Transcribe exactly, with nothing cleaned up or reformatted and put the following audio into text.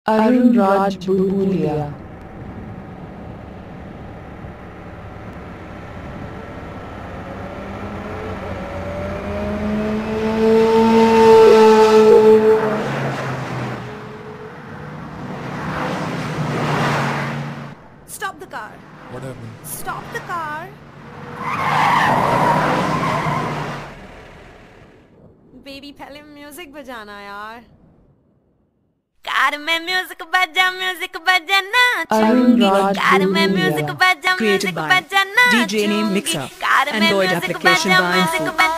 Arun Raj Bulbulia. Stop the car. What happened? Stop the car. Baby पहले music बजाना यार. Car में music बजा म्यूजिक बजा Arun नाचूंगी. Raj कार में म्यूजिक Bulbulia. बजा Created म्यूजिक by बजा D J Name नाचूंगी. Mixer. कार में Android म्यूजिक application बजा by म्यूजिक Info. बजा